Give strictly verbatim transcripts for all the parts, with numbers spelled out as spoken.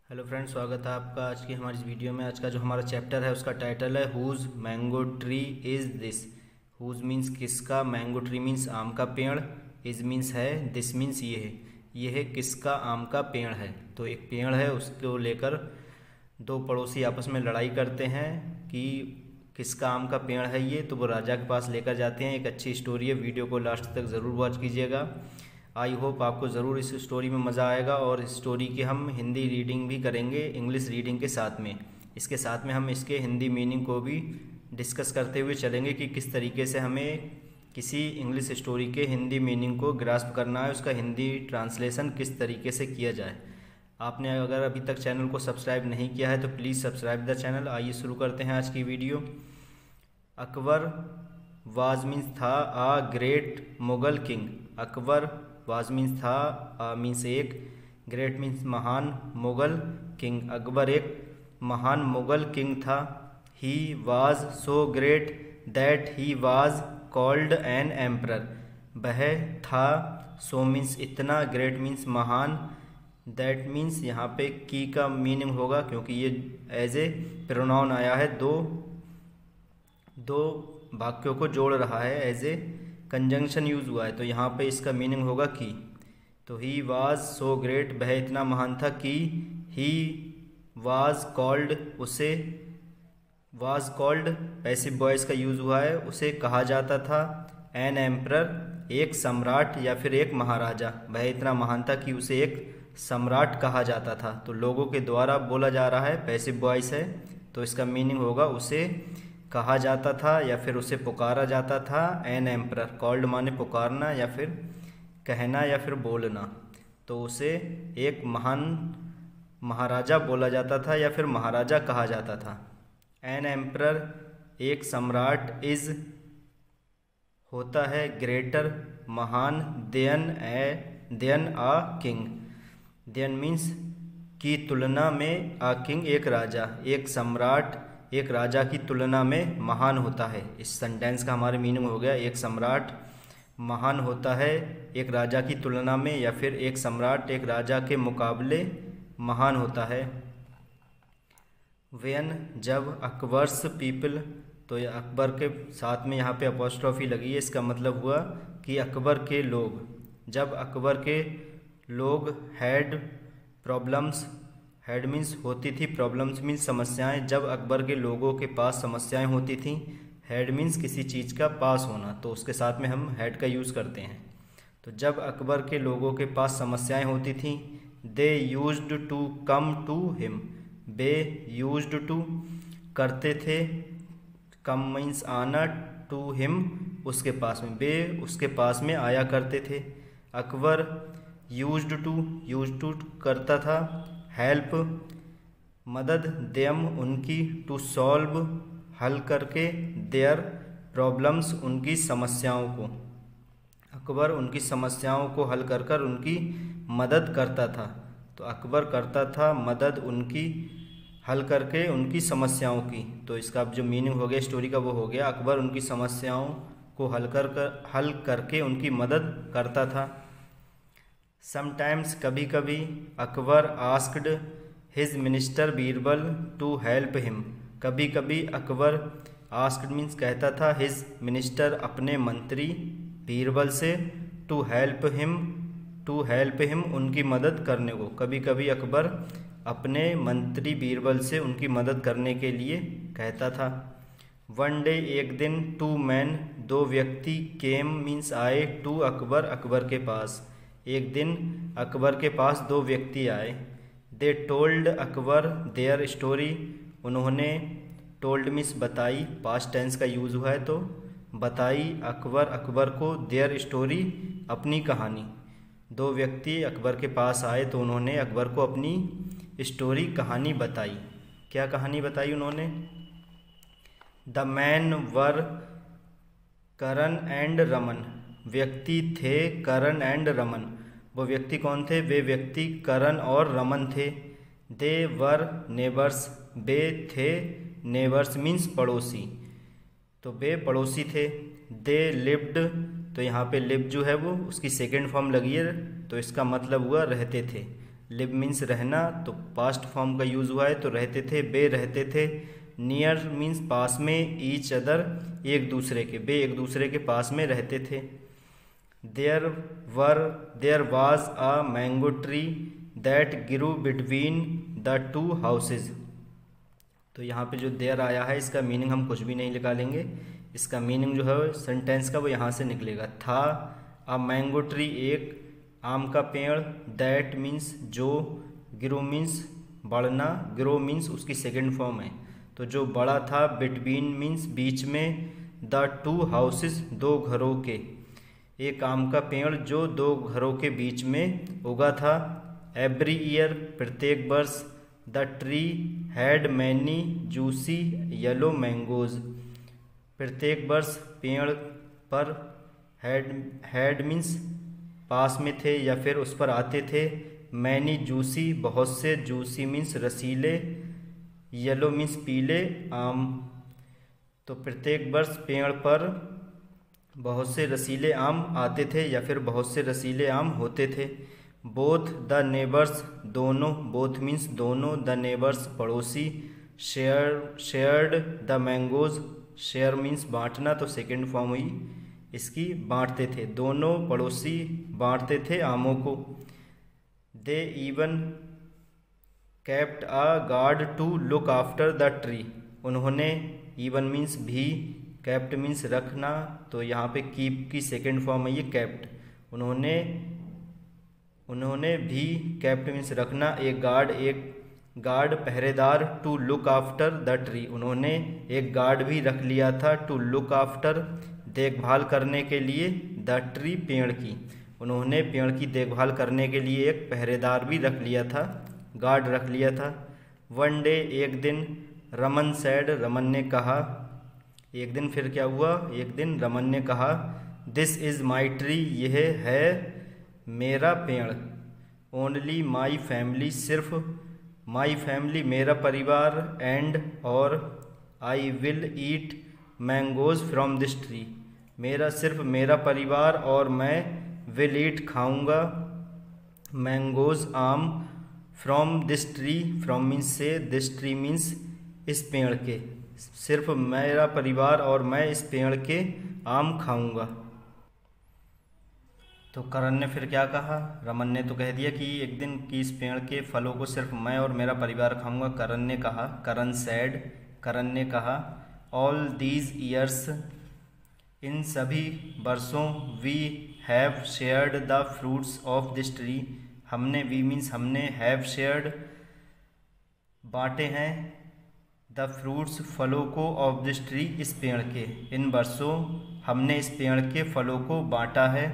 Hello friends, स्वागत है आपका आज की हमारी इस वीडियो में। आज का जो हमारा चैप्टर है उसका टाइटल है whose mango tree is this. Whose means किसका, मैंगो ट्री मीन्स आम का पेड़, इज़ मीन्स है, दिस मीन्स ये है। ये है किसका आम का पेड़ है। तो एक पेड़ है, उसको लेकर दो पड़ोसी आपस में लड़ाई करते हैं कि किसका आम का पेड़ है ये। तो वो राजा के पास लेकर जाते हैं। एक अच्छी स्टोरी है, वीडियो को लास्ट तक ज़रूर वॉच कीजिएगा। आई होप आपको ज़रूर इस स्टोरी में मज़ा आएगा। और इस स्टोरी की हम हिंदी रीडिंग भी करेंगे इंग्लिश रीडिंग के साथ में। इसके साथ में हम इसके हिंदी मीनिंग को भी डिस्कस करते हुए चलेंगे कि किस तरीके से हमें किसी इंग्लिश स्टोरी के हिंदी मीनिंग को ग्रास्प करना है, उसका हिंदी ट्रांसलेशन किस तरीके से किया जाए। आपने अगर अभी तक चैनल को सब्सक्राइब नहीं किया है तो प्लीज़ सब्सक्राइब द चैनल। आइए शुरू करते हैं आज की वीडियो। अकबर वाज मीन्स था a great Mughal king. Akbar was means था, मीन्स एक, ग्रेट मीन्स महान, मुगल किंग अकबर एक महान मुगल किंग था। He was so great that he was called an emperor. वह था, सो मीन्स इतना, ग्रेट मीन्स महान, दैट मीन्स यहाँ पे की का मीनिंग होगा क्योंकि ये एज ए प्रोनाउन आया है, दो दो वाक्यों को जोड़ रहा है, एज ए कंजंक्शन यूज हुआ है। तो यहाँ पे इसका मीनिंग होगा की। तो ही वाज सो ग्रेट, वह इतना महान था कि ही वाज कॉल्ड, उसे, वाज कॉल्ड पैसिव वॉइस का यूज हुआ है, उसे कहा जाता था एन एम्परर, एक सम्राट या फिर एक महाराजा। वह इतना महान था कि उसे एक सम्राट कहा जाता था। तो लोगों के द्वारा बोला जा रहा है, पैसिव वॉइस है, तो इसका मीनिंग होगा उसे कहा जाता था या फिर उसे पुकारा जाता था एन एम्परर। कॉल्ड माने पुकारना या फिर कहना या फिर बोलना। तो उसे एक महान महाराजा बोला जाता था या फिर महाराजा कहा जाता था। एन एम्परर एक सम्राट, इज होता है ग्रेटर महान, than a than a king. Than means की तुलना में, आ किंग एक राजा, एक सम्राट एक राजा की तुलना में महान होता है। इस सेंटेंस का हमारा मीनिंग हो गया, एक सम्राट महान होता है एक राजा की तुलना में, या फिर एक सम्राट एक राजा के मुकाबले महान होता है। वेन जब, अकबर्स पीपल, तो ये अकबर के साथ में यहाँ पे अपॉस्ट्रोफी लगी है, इसका मतलब हुआ कि अकबर के लोग, जब अकबर के लोग हैड प्रॉब्लम्स, हैड मीन्स होती थी, प्रॉब्लम्स मीन्स समस्याएं, जब अकबर के लोगों के पास समस्याएं होती थीं। हैड मीन्स किसी चीज़ का पास होना, तो उसके साथ में हम हैड का यूज़ करते हैं। तो जब अकबर के लोगों के पास समस्याएं होती थीं, they used to come to him. They used to करते थे, कम मीन्स आना, टू हिम उसके पास में, बे उसके पास में आया करते थे। Akbar used to, use to करता था, हेल्प मदद, देम उनकी, टू सॉल्व हल करके, देयर प्रॉब्लम्स उनकी समस्याओं को। अकबर उनकी समस्याओं को हल कर कर उनकी मदद करता था। तो अकबर करता था मदद उनकी, हल करके उनकी समस्याओं की। तो इसका जो मीनिंग हो गया स्टोरी का वो हो गया, अकबर उनकी समस्याओं को हल कर कर हल करके उनकी मदद करता था। समटाइम्स कभी कभी, Akbar asked his minister Birbal to help him. कभी कभी अकबर आस्क्ड मीन्स कहता था, हिज मिनिस्टर अपने मंत्री बीरबल से, to help him to help him उनकी मदद करने को। कभी कभी अकबर अपने मंत्री बीरबल से उनकी मदद करने के लिए कहता था। वन डे एक दिन, टू मैन दो व्यक्ति, केम मीन्स आए, टू अकबर अकबर के पास। एक दिन अकबर के पास दो व्यक्ति आए। They told Akbar their story, उन्होंने, टोल्ड मीन्स बताई, पास्ट टेंस का यूज़ हुआ है, तो बताई अकबर अकबर को, देयर स्टोरी अपनी कहानी। दो व्यक्ति अकबर के पास आए तो उन्होंने अकबर को अपनी स्टोरी कहानी बताई। क्या कहानी बताई उन्होंने? The man were Karan and Raman. व्यक्ति थे करण एंड रमन। वो व्यक्ति कौन थे? वे व्यक्ति करण और रमन थे। दे वर नेबर्स, वे थे, नेबर्स मीन्स पड़ोसी, तो वे पड़ोसी थे। दे लिव्ड, तो यहाँ पे लिव जो है वो उसकी सेकेंड फॉर्म लगी है, तो इसका मतलब हुआ रहते थे। लिव मीन्स रहना, तो पास्ट फॉर्म का यूज़ हुआ है तो रहते थे, बे रहते थे। नियर मीन्स पास में, ईच अदर एक दूसरे के, बे एक दूसरे के पास में रहते थे। There were there was a mango tree that grew between the two houses. तो यहाँ पे जो देयर आया है इसका मीनिंग हम कुछ भी नहीं निकालेंगे, इसका मीनिंग जो है सेंटेंस का वो यहाँ से निकलेगा। था अ मैंगो ट्री, एक आम का पेड़, दैट मीन्स जो, ग्रो मीन्स बढ़ना, ग्रो मीन्स उसकी सेकेंड फॉर्म है तो जो बड़ा था, बिटवीन मीन्स बीच में, द टू हाउसेस दो घरों के, एक आम का पेड़ जो दो घरों के बीच में उगा था। एवरी ईयर प्रत्येक वर्ष, the tree had many juicy yellow mangoes, प्रत्येक वर्ष पेड़ पर, हैड हैड मीन्स पास में थे या फिर उस पर आते थे, मैनी जूसी बहुत से, जूसी मीन्स रसीले, येलो मीन्स पीले आम। तो प्रत्येक वर्ष पेड़ पर बहुत से रसीले आम आते थे या फिर बहुत से रसीले आम होते थे। बोथ द नेबर्स, दोनों, बोथ मीन्स दोनों, द नेबर्स पड़ोसी, share shared the mangoes, share means बांटना तो सेकेंड फॉर्म हुई इसकी, बांटते थे, दोनों पड़ोसी बांटते थे आमों को। They even kept a guard to look after the tree, उन्होंने, इवन मीन्स भी, केप्ट मीन्स रखना तो यहाँ पे कीप की सेकेंड फॉर्म है ये केप्ट, उन्होंने उन्होंने भी, केप्ट मीन्स रखना, एक गार्ड, एक गार्ड पहरेदार, to look after the tree, उन्होंने एक गार्ड भी रख लिया था, टू लुक आफ्टर देखभाल करने के लिए, द ट्री पेड़ की, उन्होंने पेड़ की देखभाल करने के लिए एक पहरेदार भी रख लिया था, गार्ड रख लिया था। वन डे, एक दिन, रमन सैड, रमन ने कहा, एक दिन फिर क्या हुआ, एक दिन रमन ने कहा, दिस इज़ माई ट्री, यह है मेरा पेड़, ओनली माई फैमिली, सिर्फ, माई फैमिली मेरा परिवार, एंड और, I will eat mangoes from this tree, मेरा सिर्फ मेरा परिवार और मैं, विल ईट खाऊंगा, मैंगोज आम, from this tree, from means से, दिस ट्री मीन्स इस पेड़ के, सिर्फ मेरा परिवार और मैं इस पेड़ के आम खाऊंगा। तो करण ने फिर क्या कहा, रमन ने तो कह दिया कि एक दिन की इस पेड़ के फलों को सिर्फ मैं और मेरा परिवार खाऊंगा। करण ने कहा, करण सैड, करण ने कहा, ऑल दीज ईयर्स, इन सभी वर्षों, we have shared the fruits of this tree, हमने, वी मीन्स हमने, हैव शेयर्ड बांटे हैं, द फ्रूट्स फलों को, ऑफ दिस ट्री इस पेड़ के, इन वर्षों हमने इस पेड़ के फलों को बांटा है।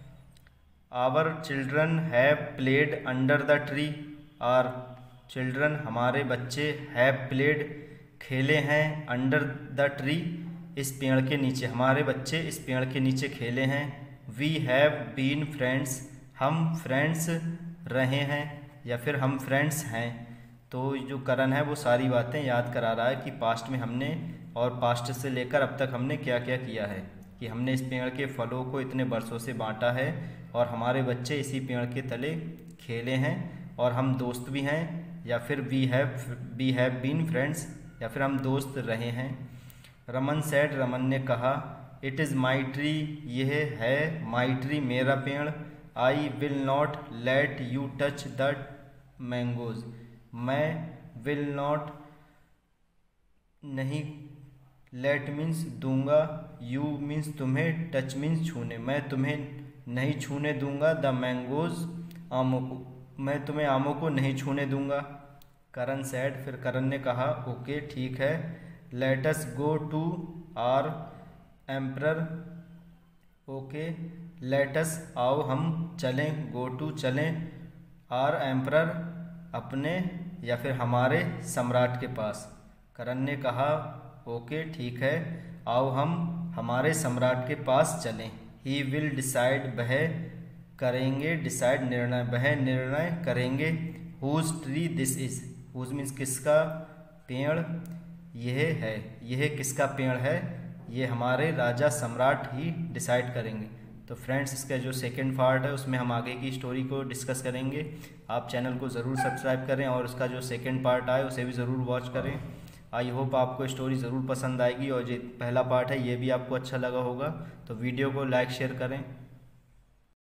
Our children have played under the tree, our children हमारे बच्चे, हैव प्लेड खेले हैं, अंडर द ट्री इस पेड़ के नीचे, हमारे बच्चे इस पेड़ के नीचे खेले हैं। वी हैव बीन फ्रेंड्स, हम फ्रेंड्स रहे हैं या फिर हम फ्रेंड्स हैं। तो जो करण है वो सारी बातें याद करा रहा है कि पास्ट में हमने और पास्ट से लेकर अब तक हमने क्या क्या किया है, कि हमने इस पेड़ के फलों को इतने वर्षों से बांटा है और हमारे बच्चे इसी पेड़ के तले खेले हैं और हम दोस्त भी हैं, या फिर we have we have been friends, या फिर हम दोस्त रहे हैं। रमन सेड, रमन ने कहा, इट इज़ माई ट्री, यह है माई ट्री मेरा पेड़, I will not let you touch the mangoes, मैं विल नॉट नहीं, लेट मीन्स दूंगा, यू मीन्स तुम्हें, टच मीन्स छूने, मैं तुम्हें नहीं छूने दूंगा, द मैंगोज आमों को, मैं तुम्हें आमों को नहीं छूने दूंगा। करण सेड, फिर करण ने कहा, ओके ठीक है, let us go to our emperor, okay let us आओ हम चलें, गो टू चलें, आर एम्परर अपने या फिर हमारे सम्राट के पास। करण ने कहा, ओके ठीक है, आओ हम हमारे सम्राट के पास चलें। ही विल डिसाइड, वह करेंगे, डिसाइड निर्णय, वह निर्णय करेंगे। Whose tree this is, whose means किसका पेड़ यह है, यह किसका पेड़ है, ये हमारे राजा सम्राट ही डिसाइड करेंगे। तो फ्रेंड्स इसका जो सेकंड पार्ट है उसमें हम आगे की स्टोरी को डिस्कस करेंगे। आप चैनल को ज़रूर सब्सक्राइब करें और उसका जो सेकंड पार्ट आए उसे भी ज़रूर वॉच करें। आई होप आपको स्टोरी ज़रूर पसंद आएगी और जो पहला पार्ट है ये भी आपको अच्छा लगा होगा। तो वीडियो को लाइक शेयर करें।